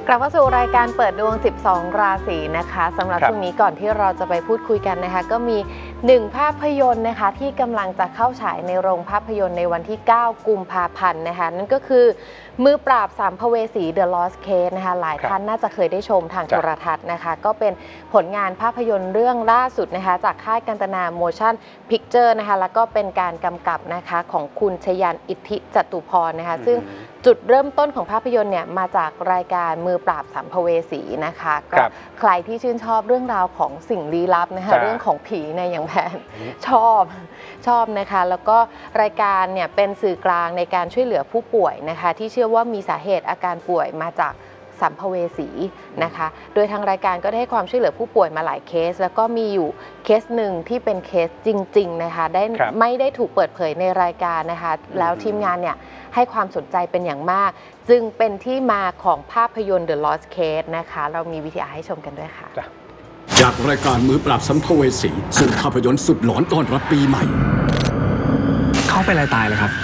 กลับเข้าสู่รายการเปิดดวง 12 ราศีนะคะสำหรับช่วงนี้ก่อนที่เราจะไปพูดคุยกันนะคะก็มี1ภาพยนตร์นะคะที่กำลังจะเข้าฉายในโรงภาพยนตร์ในวันที่ 9 กุมภาพันธ์นะคะนั่นก็คือมือปราบสัมภเวสี The Lost Case นะคะหลายท่านน่าจะเคยได้ชมทางโทรทัศน์นะคะก็เป็นผลงานภาพยนตร์เรื่องล่าสุดนะคะจากค่ายกันตนา Motion Picture นะคะแล้วก็เป็นการกำกับนะคะของคุณชยันอิทธิจตุพรนะคะซึ่งจุดเริ่มต้นของภาพยนตร์เนี่ยมาจากรายการมือปราบสัมภเวสีนะคะก็ใครที่ชื่นชอบเรื่องราวของสิ่งลี้ลับนะคะเรื่องของผีเนี่ยอย่างแพนชอบนะคะแล้วก็รายการเนี่ยเป็นสื่อกลางในการช่วยเหลือผู้ป่วยนะคะที่เชื่อว่ามีสาเหตุอาการป่วยมาจากสัมภเวสีนะคะโดยทางรายการก็ได้ให้ความช่วยเหลือผู้ป่วยมาหลายเคสแล้วก็มีอยู่เคสหนึ่งที่เป็นเคสจริงๆนะคะไม่ได้ถูกเปิดเผยในรายการนะคะแล้วทีมงานเนี่ยให้ความสนใจเป็นอย่างมากจึงเป็นที่มาของภาพยนตร์ The Lost Case นะคะเรามีวิดีโอให้ชมกันด้วยค่ะจากรายการมือปราบสัมภเวสีสู่ภาพยนตร์สุดหลอนต้อนรับปีใหม่เขาเป็นอะไรตายเลยครับ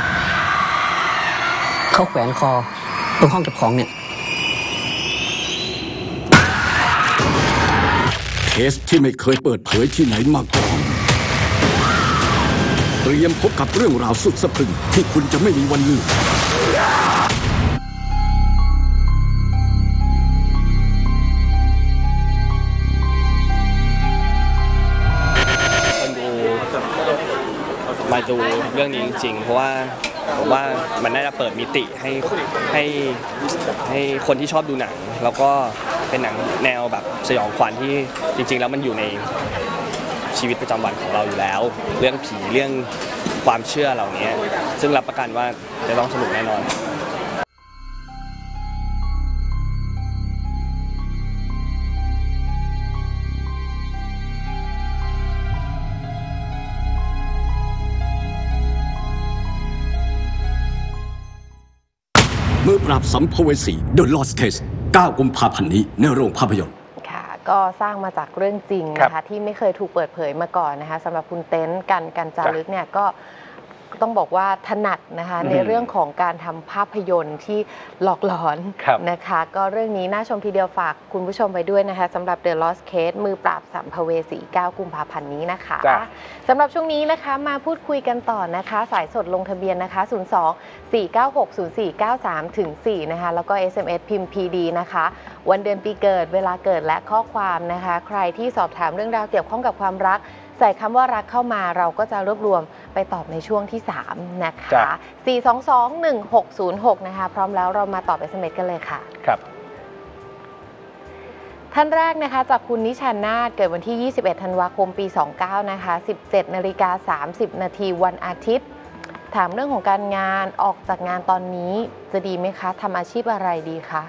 เขาแขวนคอตรงห้องเก็บของเนี่ยเคสที่ไม่เคยเปิดเผยที่ไหนมาก่อนเตรียมพบกับเรื่องราวสุดสะพรึงที่คุณจะไม่มีวันลืมมาดูเรื่องนี้จริงๆเพราะว่าผมว่ามันน่าจะเปิดมิติให้คนที่ชอบดูหนังแล้วก็เป็นหนังแนวแบบสยองขวัญที่จริงๆแล้วมันอยู่ในชีวิตประจำวันของเราอยู่แล้วเรื่องผีเรื่องความเชื่อเหล่านี้ซึ่งรับประกันว่าจะต้องสนุกแน่นอนมือปราบสัมภเวสี The Lost Case 9 กุมภาพันธ์นี้ในโรงภาพยนตร์ค่ะก็สร้างมาจากเรื่องจริงนะคะที่ไม่เคยถูกเปิดเผยมาก่อนนะคะสำหรับคุณเต้นกันจารึกเนี่ยก็ต้องบอกว่าถนัดนะคะในเรื่องของการทำภาพยนตร์ที่หลอกหลอนนะคะก็เรื่องนี้น่าชมทีเดียวฝากคุณผู้ชมไปด้วยนะคะสำหรับ The Lost Case มือปราบสัมภเวสี 9 กุมภาพันธ์นี้นะคะสำหรับช่วงนี้นะคะมาพูดคุยกันต่อนะคะสายสดลงทะเบียนนะคะ02-496-0493-4นะคะแล้วก็ SMS พิมพ์ PD นะคะวันเดือนปีเกิดเวลาเกิดและข้อความนะคะใครที่สอบถามเรื่องราวเกี่ยวข้องกับความรักใส่คำว่ารักเข้ามาเราก็จะรวบรวมไปตอบในช่วงที่3นะคะ4221606นะคะพร้อมแล้วเรามาตอบ SMS กันเลยค่ะครับท่านแรกนะคะจากคุณนิชานาถเกิดวันที่ 21 ธันวาคม ปี 29 นะคะ 17:30 นาทีวันอาทิตย์ถามเรื่องของการงานออกจากงานตอนนี้จะดีไหมคะทำอาชีพอะไรดีคะ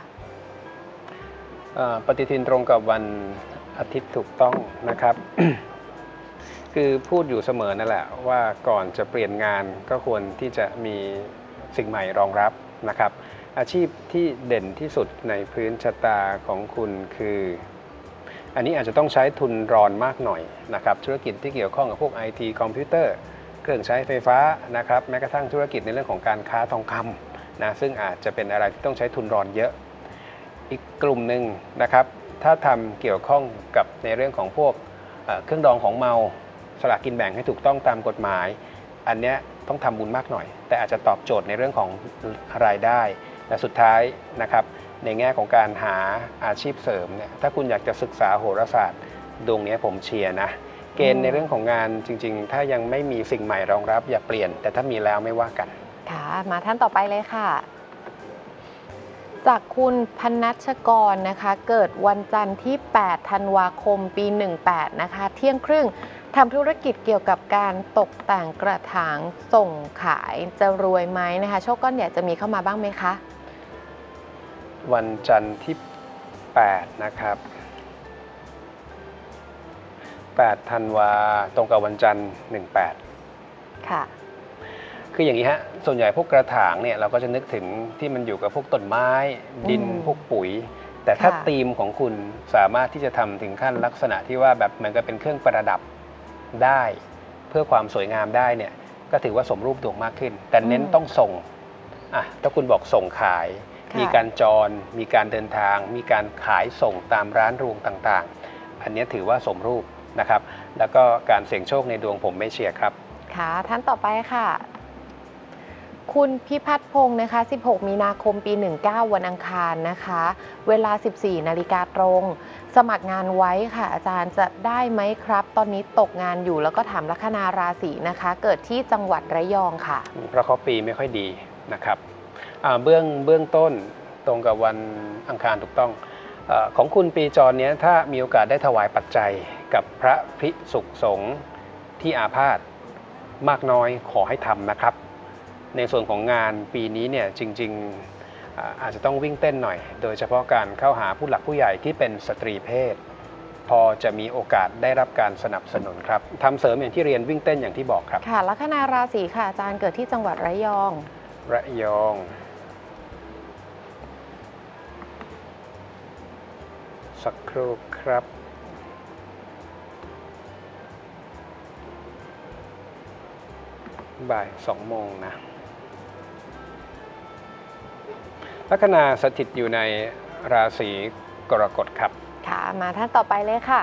ปฏิทินตรงกับวันอาทิตย์ถูกต้องนะครับ คือพูดอยู่เสมอนั่นแหละว่าก่อนจะเปลี่ยนงานก็ควรที่จะมีสิ่งใหม่รองรับนะครับอาชีพที่เด่นที่สุดในพื้นชะตาของคุณคืออันนี้อาจจะต้องใช้ทุนรอนมากหน่อยนะครับธุรกิจที่เกี่ยวข้องกับพวก IT คอมพิวเตอร์เครื่องใช้ไฟฟ้านะครับแม้กระทั่งธุรกิจในเรื่องของการค้าทองคำนะซึ่งอาจจะเป็นอะไรที่ต้องใช้ทุนรอนเยอะอีกกลุ่มหนึ่งนะครับถ้าทำเกี่ยวข้องกับในเรื่องของพวกเครื่องดองของเมาสลากกินแบ่งให้ถูกต้องตามกฎหมายอันนี้ต้องทำบุญมากหน่อยแต่อาจจะตอบโจทย์ในเรื่องของรายได้และสุดท้ายนะครับในแง่ของการหาอาชีพเสริมเนี่ยถ้าคุณอยากจะศึกษาโหราศาสตร์ดวงนี้ผมเชียร์นะเกณฑ์ในเรื่องของงานจริงๆถ้ายังไม่มีสิ่งใหม่รองรับอย่าเปลี่ยนแต่ถ้ามีแล้วไม่ว่ากันค่ะมาท่านต่อไปเลยค่ะจากคุณพนัชกรนะคะเกิดวันจันทร์ที่ 8 ธันวาคม ปี 18 นะคะเที่ยงครึ่งทำธุรกิจเกี่ยวกับการตกแต่งกระถางส่งขายจะรวยไหมนะคะโชคก้อนใหญ่จะมีเข้ามาบ้างไหมคะวันจันทร์ที่ 8 นะครับ 8 ธันวาตรงกับวันจันทร์ 18 ค่ะคืออย่างนี้ฮะส่วนใหญ่พวกกระถางเนี่ยเราก็จะนึกถึงที่มันอยู่กับพวกต้นไม้ดินพวกปุ๋ยแต่ถ้าธีมของคุณสามารถที่จะทำถึงขั้นลักษณะที่ว่าแบบเหมือนกับเป็นเครื่องประดับได้เพื่อความสวยงามได้เนี่ยก็ถือว่าสมรูปดวงมากขึ้นแต่เน้นต้องส่งถ้าคุณบอกส่งขายมีการจรมีการเดินทางมีการขายส่งตามร้านรวงต่างๆอันนี้ถือว่าสมรูปนะครับแล้วก็การเสี่ยงโชคในดวงผมไม่เชียร์ครับค่ะท่านต่อไปค่ะคุณพิพัฒน์พงศ์นะคะ 16 มีนาคม ปี 19 วันอังคารนะคะ เวลา 14 นาฬิกาตรง สมัครงานไว้ค่ะอาจารย์จะได้ไหมครับ ตอนนี้ตกงานอยู่แล้วก็ถามลัคนาราศีนะคะ เกิดที่จังหวัดระยองค่ะเพราะเขาปีไม่ค่อยดีนะครับเบื้องต้นตรงกับวันอังคารถูกต้องของคุณปีจรเนี้ยถ้ามีโอกาสได้ถวายปัจจัยกับพระภิกษุสงฆ์ที่อาพาธมากน้อยขอให้ทำนะครับในส่วนของงานปีนี้เนี่ยจริงๆอาจจะต้องวิ่งเต้นหน่อยโดยเฉพาะการเข้าหาผู้หลักผู้ใหญ่ที่เป็นสตรีเพศพอจะมีโอกาสได้รับการสนับสนุนครับทำเสริมอย่างที่เรียนวิ่งเต้นอย่างที่บอกครับค่ะลัคนาราศีค่ะอาจารย์เกิดที่จังหวัดระยองสักครู่ครับบ่าย2 โมงนะลัคนาสถิตอยู่ในราศีกรกฎครับค่ะมาท่านต่อไปเลยค่ะ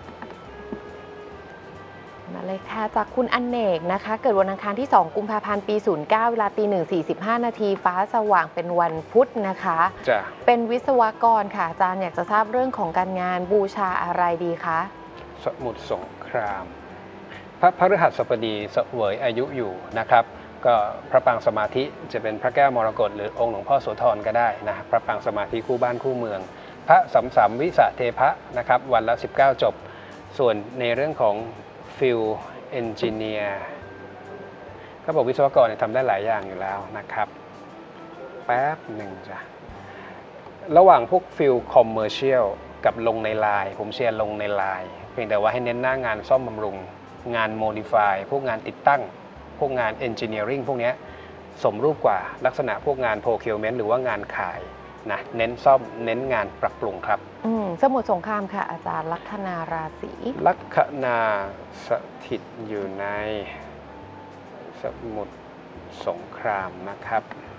มาเลยค่ะจากคุณอเนกนะคะเกิดวันอังคารที่ 2 กุมภาพันธ์ ปี 09 เวลา 1:45 นาทีฟ้าสว่างเป็นวันพุธนะคะเป็นวิศวกรค่ะอาจารย์อยากจะทราบเรื่องของการงานบูชาอะไรดีคะสมุทรสงครามพระพฤหัสบดีเสวยอายุอยู่นะครับก็พระปางสมาธิจะเป็นพระแก้วมรกตหรือองค์หลวงพ่อโสธรก็ได้นะพระปางสมาธิคู่บ้านคู่เมืองพระสัมวิสะเทพะนะครับวันละ19จบส่วนในเรื่องของฟิลเอนจิเนียร์ก็บอกวิศวกรทำได้หลายอย่างอยู่แล้วนะครับแป๊บหนึ่งจ้ะระหว่างพวกฟิลคอมเมอร์เชียลกับลงในไลน์ผมเชียร์ลงในไลน์เพียงแต่ว่าให้เน้นหน้างานซ่อมบำรุงงานโมดิฟายพวกงานติดตั้งพวกงานเอนจิเนียริงพวกนี้สมรูปกว่าลักษณะพวกงานโปรคิวเมนต์หรือว่างานขายนะเน้นซ่อมเน้นงานปรับปรุงครับสมุทรสงครามค่ะอาจารย์ลัคนาราศีลัคนาสถิตอยู่ในสมุทรสงครามนะครับ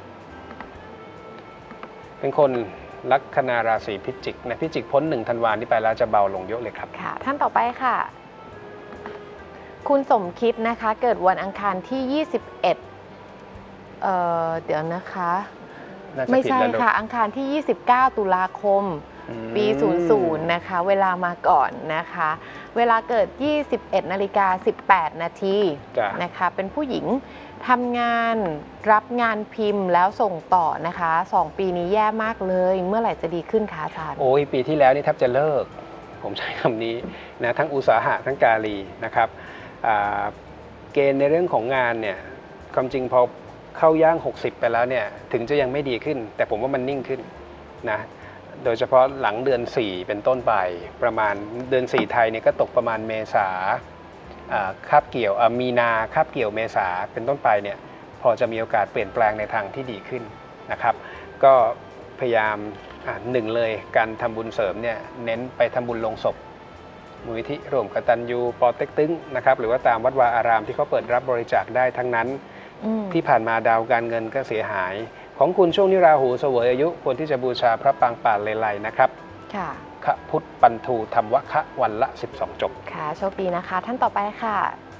เป็นคนลัคนาราศีพิจิกนะพิจิกพ้น1 ธันวาคมนี้ไปแล้วจะเบาลงเยอะเลยครับค่ะท่านต่อไปค่ะคุณสมคิดนะคะเกิดวันอังคารที่ 21เดี๋ยวนะคะไม่ใช่ค่ะอังคารที่ 29 ตุลาคมปี 00นะคะเวลามาก่อนนะคะเวลาเกิด 21:18 นาทีนะคะเป็นผู้หญิงทำงานรับงานพิมพ์แล้วส่งต่อนะคะ2 ปีนี้แย่มากเลยเมื่อไหร่จะดีขึ้นคะอาจารย์โอ้ยปีที่แล้วนี่แทบจะเลิกผมใช้คำนี้นะทั้งอุตสาหะทั้งกาลีนะครับเกณฑ์ในเรื่องของงานเนี่ยความจริงพอเข้าย่าง60ไปแล้วเนี่ยถึงจะยังไม่ดีขึ้นแต่ผมว่ามันนิ่งขึ้นนะโดยเฉพาะหลังเดือน4เป็นต้นไปประมาณเดือน4ไทยเนี่ยก็ตกประมาณเมษาคาบเกี่ยวมีนาคาบเกี่ยวเมษาเป็นต้นไปเนี่ยพอจะมีโอกาสเปลี่ยนแปลงในทางที่ดีขึ้นนะครับก็พยายาม1เลยการทำบุญเสริมเนี่ยเน้นไปทำบุญลงศพมูลนิธิร่วมกตัญญูปอเต็กตึงนะครับหรือว่าตามวัดวาอารามที่เขาเปิดรับบริจาคได้ทั้งนั้นที่ผ่านมาดาวการเงินก็เสียหายของคุณช่วงนี้ราหูเสวยอายุควรที่จะบูชาพระปางป่าเลไลนะครับค่ะขพุทธปันทูธรรมวคะวันละ12จบค่ะโชคดีนะคะท่านต่อไปค่ะ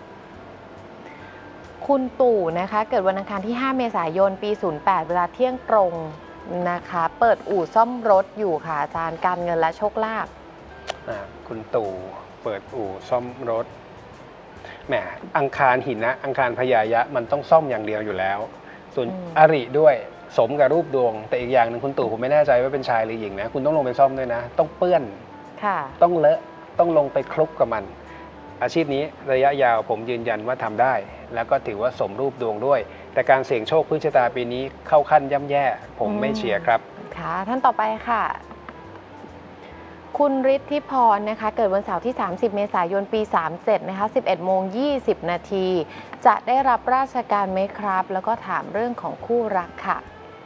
คุณตู่นะคะเกิดวันอังคารที่ 5 เมษายน ปี 08 เวลาเที่ยงตรงนะคะเปิดอู่ซ่อมรถอยู่ค่ะอาจารย์การเงินและโชคลาภคุณตู่เปิดอู่ซ่อมรถแหมอังคารหินนะอังคารพยายะมันต้องซ่อมอย่างเดียวอยู่แล้วส่วนอริด้วยสมกับรูปดวงแต่อีกอย่างหนึ่งคุณตู่ผมไม่แน่ใจว่าเป็นชายหรือหญิงนะคุณต้องลงไปซ่อมด้วยนะต้องเปื้อนต้องเลอะต้องลงไปคลุกกับมันอาชีพนี้ระยะยาวผมยืนยันว่าทำได้แล้วก็ถือว่าสมรูปดวงด้วยแต่การเสี่ยงโชคพื้นชะตาปีนี้เข้าขั้นย่ำแย่ผมไม่เชียร์ครับค่ะท่านต่อไปค่ะคุณฤทธิพรนะคะเกิดวันเสาร์ที่ 30 เมษายน ปี 37นะคะ 11:20 นาทีจะได้รับราชการไหมครับแล้วก็ถามเรื่องของคู่รักค่ะ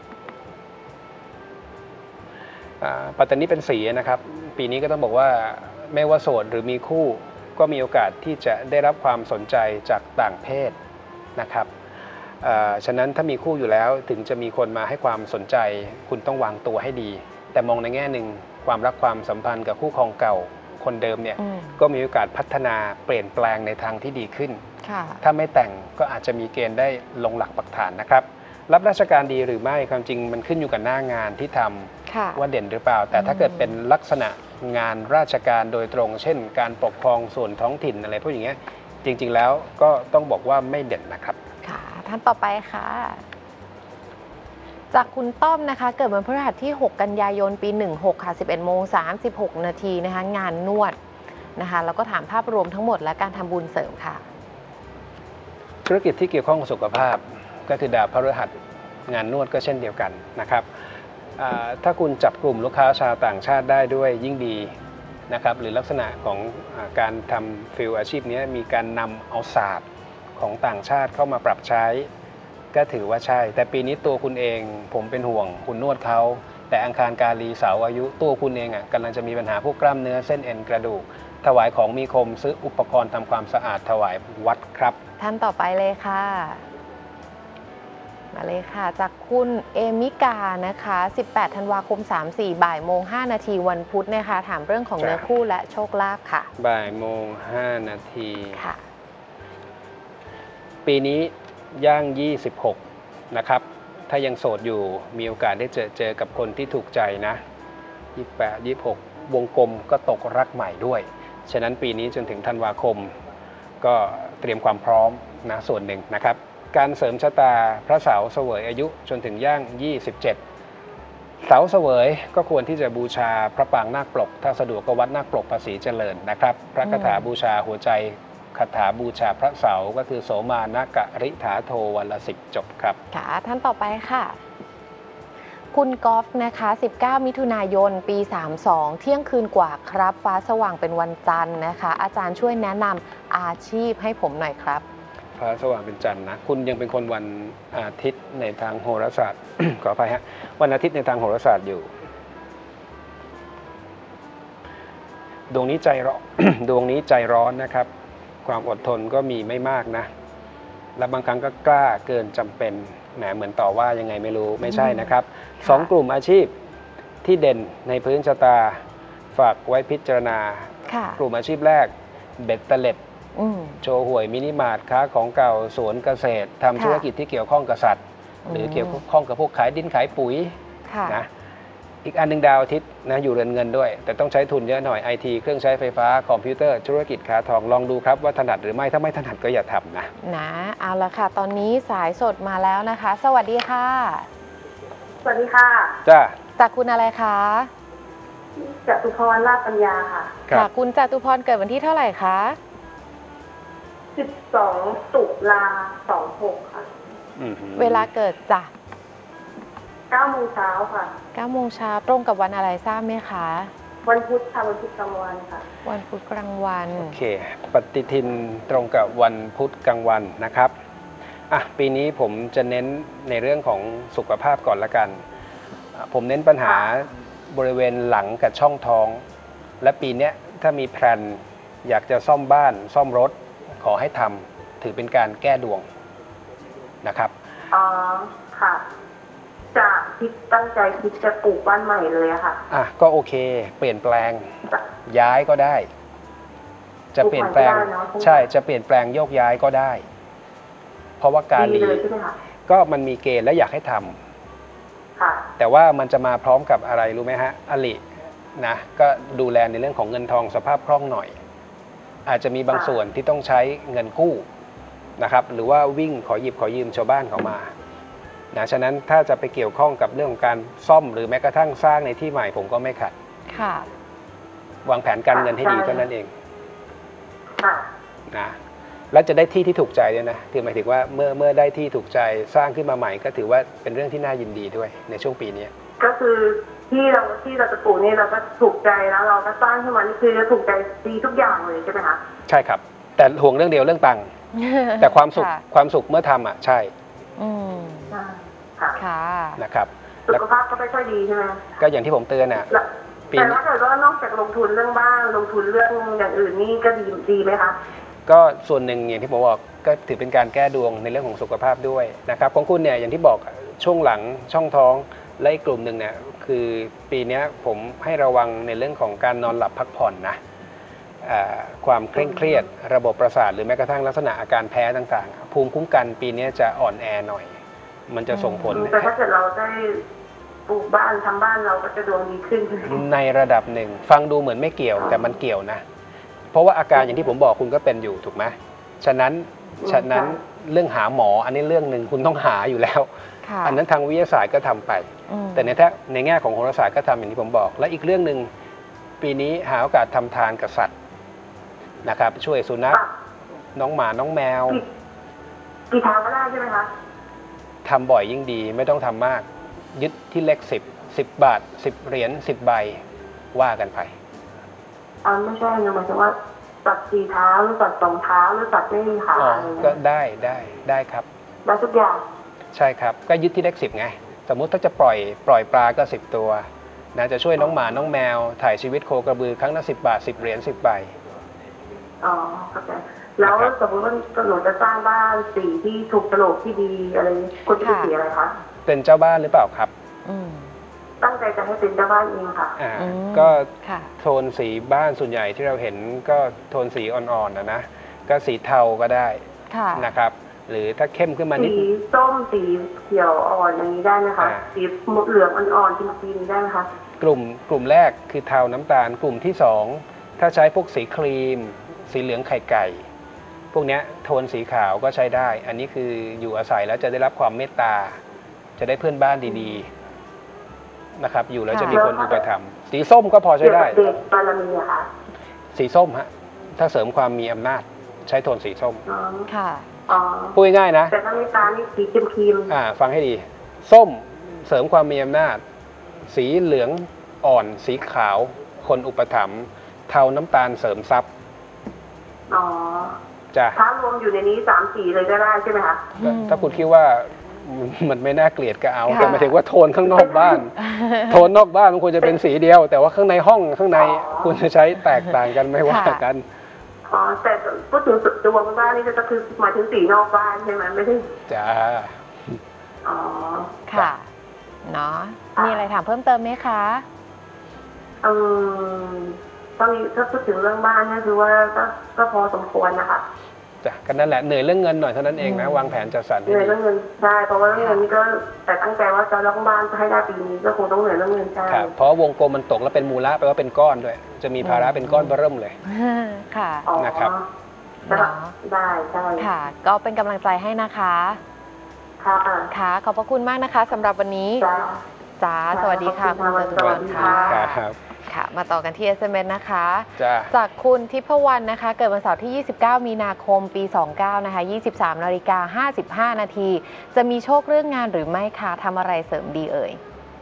ปัตตานีเป็นสีนะครับปีนี้ก็ต้องบอกว่าไม่ว่าโสดหรือมีคู่ก็มีโอกาสที่จะได้รับความสนใจจากต่างเพศนะครับฉะนั้นถ้ามีคู่อยู่แล้วถึงจะมีคนมาให้ความสนใจคุณต้องวางตัวให้ดี แต่มองในแง่หนึ่งความรักความสัมพันธ์กับคู่ครองเก่าคนเดิมเนี่ยก็มีโอกาสพัฒนาเปลี่ยนแปลงในทางที่ดีขึ้นถ้าไม่แต่งก็อาจจะมีเกณฑ์ได้ลงหลักปักฐานนะครับรับราชการดีหรือไม่ความจริงมันขึ้นอยู่กับหน้างานที่ทำว่าเด่นหรือเปล่าแต่ถ้าเกิดเป็นลักษณะงานราชการโดยตรง เช่นการปกครองส่วนท้องถิ่นอะไรพวกอย่างเงี้ยจริงๆแล้วก็ต้องบอกว่าไม่เด่นนะครับค่ะท่านต่อไปค่ะจากคุณต้อมนะคะเกิดวันพฤหัสที่6กันยายนปี16ค่ะ11:36 นาทีนะคะงานนวดนะคะแล้วก็ถามภาพรวมทั้งหมดและการทำบุญเสริมค่ะธุรกิจที่เกี่ยวข้องกับสุขภาพก็คือดาวพฤหัสงานนวดก็เช่นเดียวกันนะครับถ้าคุณจับกลุ่มลูกค้าชาวต่างชาติได้ด้วยยิ่งดีนะครับหรือลักษณะของการทำฟิลอาชีพนี้มีการนำเอาศาสตร์ของต่างชาติเข้ามาปรับใช้ก็ถือว่าใช่แต่ปีนี้ตัวคุณเองผมเป็นห่วงคุณนวดเขาแต่อังคารกาลีเสาร์อายุตัวคุณเองกำลังจะมีปัญหาพวกกล้ามเนื้อเส้นเอ็นกระดูกถวายของมีคมซื้ออุปกรณ์ทำความสะอาดถวายวัดครับท่านต่อไปเลยค่ะมาเลยค่ะจากคุณเอมิกานะคะ18ธันวาคม34บ่ายโมง5นาทีวันพุธนะคะถามเรื่องของเนื้อคู่และโชคลาภค่ะบ่ายโมง5นาทีค่ะปีนี้ย่าง26นะครับถ้ายังโสดอยู่มีโอกาสได้เจอกับคนที่ถูกใจนะ28 26วงกลมก็ตกรักใหม่ด้วยฉะนั้นปีนี้จนถึงธันวาคมก็เตรียมความพร้อมนะส่วนหนึ่งนะครับการเสริมชะตาพระเสาเสวยอายุจนถึงย่าง27เสาเสวยก็ควรที่จะบูชาพระปางนาคปลกถ้าสะดวกก็วัดนาคปลกภาษีเจริญนะครับพระคาถาบูชาหัวใจคาถาบูชาพระเสาก็คือโสมานกะริถาโทวันละ10จบครับค่ะท่านต่อไปค่ะคุณกอล์ฟนะคะ19มิถุนายนปี32เที่ยงคืนกว่าครับฟ้าสว่างเป็นวันจันทร์นะคะอาจารย์ช่วยแนะนำอาชีพให้ผมหน่อยครับฟ้าสว่างเป็นจันทร์นะคุณยังเป็นคนวันอาทิตย์ในทางโหราศาสตร์ ขออภัยฮะวันอาทิตย์ในทางโหราศาสตร์อยู่ดวงนี้ใจร้อน ดวงนี้ใจร้อนนะครับความอดทนก็มีไม่มากนะและบางครั้งก็กล้าเกินจำเป็นแหมเหมือนต่อว่ายังไงไม่รู้ไม่ใช่นะครับ2กลุ่มอาชีพที่เด่นในพื้นชะตาฝากไว้พิจารณากลุ่มอาชีพแรกเบ็ดเตล็ดโชว์หวยมินิมาร์ทค้าของเก่าสวนเกษตรทำธุรกิจที่เกี่ยวข้องกับสัตว์หรือเกี่ยวข้องกับพวกขายดินขายปุ๋ยนะอีกอันหนึ่งดาวอาทิตย์นะอยู่เรือนเงินด้วยแต่ต้องใช้ทุนเยอะหน่อยไอทีเครื่องใช้ไฟฟ้าคอมพิวเตอร์ธุรกิจค้าทองลองดูครับว่าถนัดหรือไม่ถ้าไม่ถนัดก็อย่าทำนะเอาละค่ะตอนนี้สายสดมาแล้วนะคะสวัสดีค่ะสวัสดีค่ะจ้าจากคุณอะไรคะจตุพรลาภปัญญาค่ะค่ะคุณจตุพรเกิดวันที่เท่าไหร่คะ 12 ตุลา 26ค่ะเวลาเกิดจ้ะ 9 โมงเช้าค่ะ 9 โมงเช้าตรงกับวันอะไรทราบไหมคะวันพุธค่ะวันพุธกลางวันค่ะวันพุธกลางวันโอเคปฏิทินตรงกับวันพุธกลางวันนะครับปีนี้ผมจะเน้นในเรื่องของสุขภาพก่อนละกันผมเน้นปัญหาบริเวณหลังกับช่องท้องและปีนี้ถ้ามีแพลนอยากจะซ่อมบ้านซ่อมรถขอให้ทำถือเป็นการแก้ดวงนะครับค่ะจะคิดตั้งใจคิดจะปลูกบ้านใหม่เลยค่ะก็โอเคเปลี่ยนแปลงย้ายก็ได้จะเปลี่ยนแปลงใช่จะเปลี่ยนแปลงโยกย้ายก็ได้เพราะว่ากาลีก็มันมีเกณฑ์และอยากให้ทำแต่ว่ามันจะมาพร้อมกับอะไรรู้ไหมฮะอลินะก็ดูแลในเรื่องของเงินทองสภาพคล่องหน่อยอาจจะมีบางส่วนที่ต้องใช้เงินกู้นะครับหรือว่าวิ่งขอหยิบขอยืมชาวบ้านเขามานะฉะนั้นถ้าจะไปเกี่ยวข้องกับเรื่องของการซ่อมหรือแม้กระทั่งสร้างในที่ใหม่ผมก็ไม่ขัดวางแผนการเงินให้ดีเท่านั้นเองนะแล้วจะได้ที่ที่ถูกใจด้วยนะคือหมายถึงว่าเมื่อได้ที่ถูกใจสร้างขึ้นมาใหม่ก็ถือว่าเป็นเรื่องที่น่ายินดีด้วยในช่วงปีนี้ก็คือที่เราจะปลูกนี่เราก็ถูกใจแล้วเราก็สร้างขึ้นมานี่คือจะถูกใจดีทุกอย่างเลยใช่ไหมคะใช่ครับแต่ห่วงเรื่องเดียวเรื่องตังค์แต่ความสุขเมื่อทำใช่ค่ะนะครับสุขภาพก็ไม่ค่อยดีใช่ไหมก็อย่างที่ผมเตือนแต่ถ้าเกิดว่านอกจากลงทุนเรื่องบ้านลงทุนเรื่องอย่างอื่นนี่ก็ดีไหมคะก็ส่วนหนึ่งอย่างที่ผมบอกก็ถือเป็นการแก้ดวงในเรื่องของสุขภาพด้วยนะครับของคุณเนี่ยอย่างที่บอกช่วงหลังช่องท้องและอีกกลุ่มหนึ่งเนี่ยคือปีนี้ผมให้ระวังในเรื่องของการนอนหลับพักผ่อนนะความเคร่งเครียดระบบประสาทหรือแม้กระทั่งลักษณะอาการแพ้ต่างๆภูมิคุ้มกันปีนี้จะอ่อนแอหน่อยมันจะส่งผลแต่ถ้าเกิดเราได้ปลูกบ้านทำบ้านเราก็จะดวงดีขึ้นในระดับหนึ่งฟังดูเหมือนไม่เกี่ยวแต่มันเกี่ยวนะเพราะว่าอาการอย่างที่ผมบอกคุณก็เป็นอยู่ถูกไหมฉะนั้นเรื่องหาหมออันนี้เรื่องหนึ่งคุณต้องหาอยู่แล้วอันนั้นทางวิทยาศาสตร์ก็ทำไปแต่ในแง่ของโหราศาสตร์ก็ทำอย่างที่ผมบอกและอีกเรื่องหนึ่งปีนี้หาโอกาสทำทานกับสัตว์นะครับช่วยสุนัขน้องหมาน้องแมวกี่ทางก็ได้ใช่ไหมคะทำบ่อยยิ่งดีไม่ต้องทำมากยึดที่เลข10 บาท10 เหรียญ10 ใบว่ากันไปไม่ใช่หมายถึงว่าตัด4 เท้าหรือตัด2 เท้าหรือตัดไม่มีขาก็ได้ครับได้ทุกอย่างใช่ครับก็ยึดที่เลข10ไงสมมุติถ้าจะปล่อยปลาก็10 ตัวนะจะช่วยน้องหมาน้องแมวถ่ายชีวิตโคกระบือครั้งละ10 บาท10 เหรียญ10 ใบเข้าใจแล้วสมมติว่าหนูจะสร้างบ้านสีที่ถูกโฉลกที่ดีอะไรคุณจะสีอะไรคะเป็นเจ้าบ้านหรือเปล่าครับตั้งใจจะให้เป็นเจ้าบ้านเองค่ะก็โทนสีบ้านส่วนใหญ่ที่เราเห็นก็โทนสีอ่อนๆนะก็สีเทาก็ได้นะครับหรือถ้าเข้มขึ้นมานิดสีส้มสีเขียวอ่อนอย่างนี้ได้ไหมคะสีเหลืองอ่อนๆจีนๆได้ไหมคะกลุ่มแรกคือเทาน้ำตาลกลุ่มที่2ถ้าใช้พวกสีครีมสีเหลืองไข่ไก่พวกนี้โทนสีขาวก็ใช้ได้อันนี้คืออยู่อาศัยแล้วจะได้รับความเมตตาจะได้เพื่อนบ้านดีๆนะครับอยู่แล้วจะมีคนอุปถัมภ์สีส้มก็พอใช้ได้เด็กบารมีอะค่ะสีส้มฮะถ้าเสริมความมีอำนาจใช้โทนสีส้มค่ะพูดง่ายๆนะแต่ถ้าเมตตานี่สีครีมฟังให้ดีส้มเสริมความมีอำนาจสีเหลืองอ่อนสีขาวคนอุปถัมภ์เทาน้ำตาลเสริมทรัพย์ถ้ารวมอยู่ในนี้3 สีเลยก็ได้ใช่ไหมคะถ้าคุณคิดว่ามันไม่น่าเกลียดก็เอาแต่หมายถึงว่าโทนข้างนอกบ้านโทนนอกบ้านมันควรจะเป็นสีเดียวแต่ว่าข้างในห้องข้างในคุณจะใช้แตกต่างกันไม่ว่ากันแต่พูดถึงดวงบ้านนี่ก็คือหมายถึงสีนอกบ้านใช่ไหมไม่ใช่จ้าค่ะเนาะมีอะไรถามเพิ่มเติมไหมคะตอนนี้ถ้าพูดถึงเรื่องบ้านนี่คือว่าก็พอสมควรนะคะจ้ะกันนั่นแหละเหนื่อยเรื่องเงินหน่อยเท่านั้นเองนะวางแผนจัดสรรเหนื่อยเรื่องเงินใช่เพราะว่าเรื่องเงินนี่ก็แต่ตั้งใจว่าจะล็อกบ้านให้ได้ปีนี้ก็คงต้องเหนื่อยเรื่องเงินใช่เพราะวงกลมมันตกแล้วเป็นมูลละแปลว่าเป็นก้อนด้วยจะมีภาระเป็นก้อนเบิ่มเลยค่ะนะครับได้ค่ะก็เป็นกำลังใจให้นะคะค่ะขอบพระคุณมากนะคะสำหรับวันนี้จ้าสวัสดีค่ะคุณจตุรนค่ะค่ะมาต่อกันที่ SMS นะคะจากคุณทิพวรรณนะคะเกิดวันเสาร์ที่ 29 มีนาคม ปี 29 นะคะ 23:55 นาทีจะมีโชคเรื่องงานหรือไม่คะทำอะไรเสริมดีเอ่ย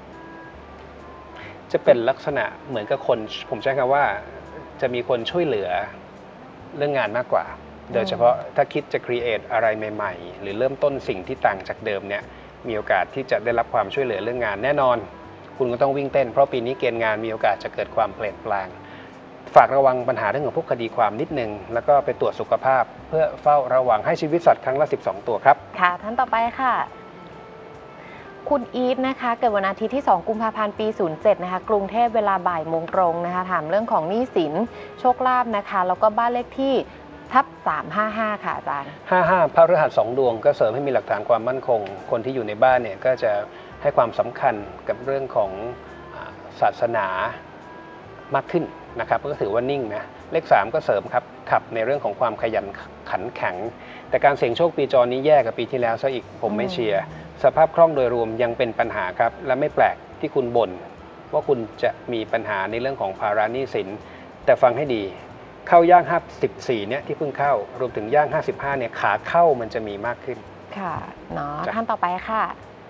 จะเป็นลักษณะเหมือนกับคนผมใช้คำว่าจะมีคนช่วยเหลือเรื่องงานมากกว่าโดยเฉพาะถ้าคิดจะครีเอทอะไรใหม่ๆหรือเริ่มต้นสิ่งที่ต่างจากเดิมเนี่ยมีโอกาสที่จะได้รับความช่วยเหลือเรื่องงานแน่นอนคุณก็ต้องวิ่งเต้นเพราะปีนี้เกณฑ์งานมีโอกาสจะเกิดความเปลี่ยนแปลงฝากระวังปัญหาเรื่องของพวกคดีความนิดนึงแล้วก็ไปตรวจสุขภาพเพื่อเฝ้าระวังให้ชีวิตสัตว์ครั้งละ12 ตัวครับค่ะท่านต่อไปค่ะคุณอีทนะคะเกิดวันอาทิตย์ที่2 กุมภาพันธ์ปี 07 นะคะกรุงเทพเวลาบ่ายโมงตรงนะคะถามเรื่องของหนี้สินโชคลาภนะคะแล้วก็บ้านเลขที่ทับ355ค่ะอาจารย์ 55พระฤหัส2 ดวงก็เสริมให้มีหลักฐานความมั่นคงคนที่อยู่ในบ้านเนี่ยก็จะให้ความสำคัญกับเรื่องของศาสนามากขึ้นนะครับก็ถือว่านิ่งนะเลข3ก็เสริมครับขับในเรื่องของความขยันขันแข็งแต่การเสี่ยงโชคปีจรนี้แย่กับปีที่แล้วซะอีกผมไม่เชียร์สภาพคล่องโดยรวมยังเป็นปัญหาครับและไม่แปลกที่คุณบ่นว่าคุณจะมีปัญหาในเรื่องของภาระหนี้สินแต่ฟังให้ดีเข้าย่าง54เนี่ยที่เพิ่งเข้ารวมถึงย่าง55เนี่ยขาเข้ามันจะมีมากขึ้นค่ะเนาะท่านต่อไปค่ะ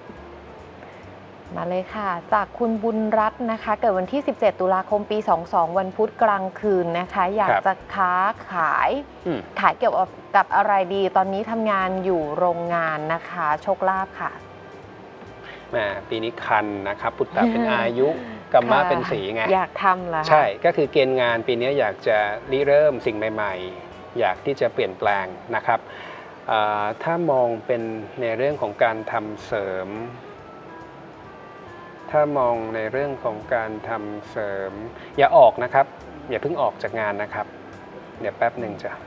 มาเลยค่ะจากคุณบุญรัตน์นะคะเกิดวันที่17 ตุลาคมปี 22 วันพุธกลางคืนนะคะอยากจะค้าขายเกี่ยวกับอะไรดีตอนนี้ทำงานอยู่โรงงานนะคะโชคลาภค่ะปีนี้คันนะครับพุทธะเป็นอายุกัมมะเป็นสีไงอยากทำละใช่ก็คือเกณฑ์งานปีนี้อยากจะริเริ่มสิ่งใหม่ๆอยากที่จะเปลี่ยนแปลงนะครับถ้ามองเป็นในเรื่องของการทำเสริม ถ้ามองในเรื่องของการทำเสริมอย่าออกนะครับอย่าเพิ่งออกจากงานนะครับเดี๋ยวแป๊บหนึ่งจ้ะ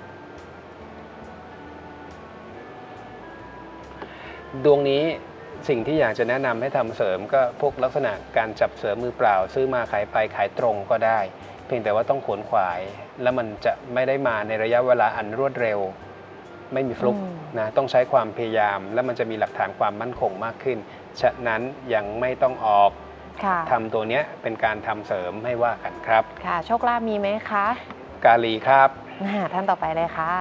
ดวงนี้สิ่งที่อยากจะแนะนำให้ทำเสริมก็พวกลักษณะการจับเสริมมือเปล่าซื้อมาขายไปขายตรงก็ได้เพียงแต่ว่าต้องขวนขวายแล้วมันจะไม่ได้มาในระยะเวลาอันรวดเร็วไม่มีฟลุกนะต้องใช้ความพยายามและมันจะมีหลักฐานความมั่นคงมากขึ้นฉะนั้นยังไม่ต้องออกทำตัวนี้เป็นการทำเสริมให้ว่ากันครับค่ะโชคลาภมีไหมคะกาลีครับท่านต่อไปเลยค่ะ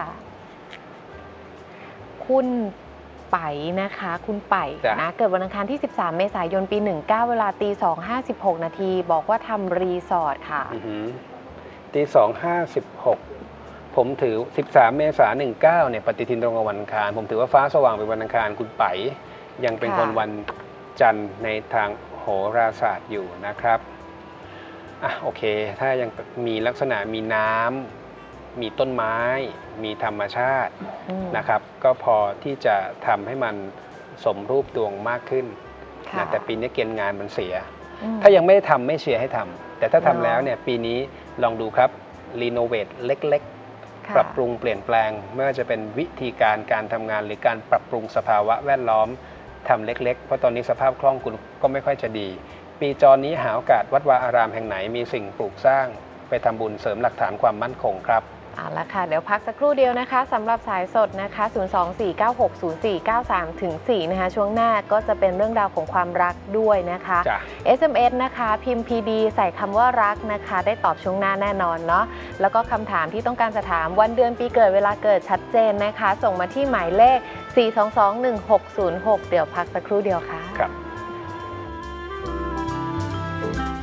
คุณไปนะคะคุณไปนะเกิดวันอังคารที่ 13 เมษายนปี 19 เวลาตี 2:56 นาทีบอกว่าทำรีสอร์ทค่ะตี 2:56 ผมถือ 13 เมษายน 19เนี่ยปฏิทินตรงกับวันอังคารผมถือว่าฟ้าสว่างเป็นวันอังคารคุณไปยังเป็นคนวันจันทร์ในทางโหราศาสตร์อยู่นะครับโอเคถ้ายังมีลักษณะมีน้ำมีต้นไม้มีธรรมชาตินะครับก็พอที่จะทำให้มันสมรูปดวงมากขึ้นนะแต่ปีนี้เกณฑ์งานมันเสียถ้ายังไม่ได้ทำไม่เชียร์ให้ทำแต่ถ้าทำแล้วเนี่ยปีนี้ลองดูครับรีโนเวทเล็กๆปรับปรุงเปลี่ยนแปลงไม่ว่าจะเป็นวิธีการทำงานหรือการปรับปรุงสภาวะแวดล้อมทำเล็กๆเพราะตอนนี้สภาพคล่องคุณก็ไม่ค่อยจะดีปีจรนี้หาโอกาสวัดวาอารามแห่งไหนมีสิ่งปลูกสร้างไปทำบุญเสริมหลักฐานความมั่นคงครับเอาละค่ะเดี๋ยวพักสักครู่เดียวนะคะสำหรับสายสดนะคะ 024960493-4 นะคะช่วงหน้าก็จะเป็นเรื่องราวของความรักด้วยนะคะ SMS นะคะพิมพ์ PD ใส่คำว่ารักนะคะได้ตอบช่วงหน้าแน่นอนเนาะแล้วก็คำถามที่ต้องการจะถามวันเดือนปีเกิดเวลาเกิดชัดเจนนะคะส่งมาที่หมายเลข 4221606 เดี๋ยวพักสักครู่เดียวค่ะ